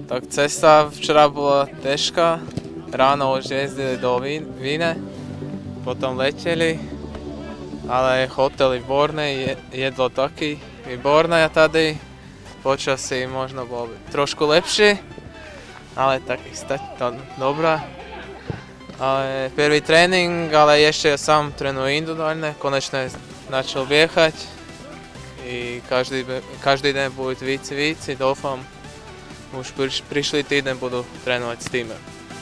Tak cesta včera bola ťažká, ráno už jezdili do Víne, potom leteli, ale hotel výborný, jedlo taky výborné tady, počasí možno bolo trošku lepšie, ale tak stať to dobré. Ale prvý tréning, ale ešte sám trénujem individuálne, konečne začal biehať i každý deň bude víc, dúfam. Už prišli týden budú trénovať s týmem.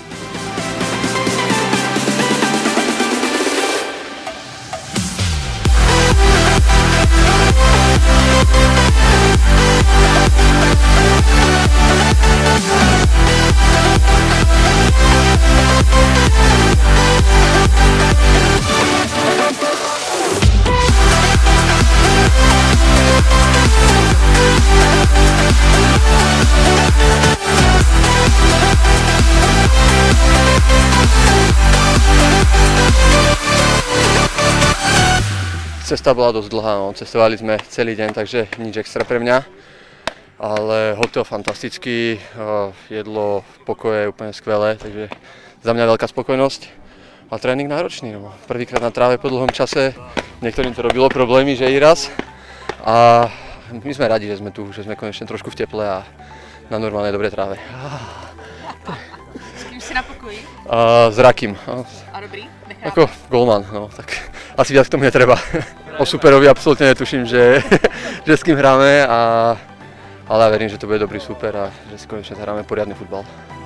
Cesta bola dosť dlhá, no. Cestovali sme celý deň, takže nič extra pre mňa. Ale hotel fantastický, jedlo v pokoje je úplne skvelé, takže za mňa veľká spokojnosť. A tréning náročný, no. Prvýkrát na tráve po dlhom čase, niektorým to robilo problémy, že i raz. A my sme radi, že sme tu, že sme konečne trošku v teple a na normálnej dobrej tráve. S kým si na pokoji? S Rakim. A dobrý? Ako golman, no tak asi viac k tomu netreba. O superovi absolútne netuším, že s kým hráme, ale ja verím, že to bude dobrý super a že si konečne zahráme poriadny futbal.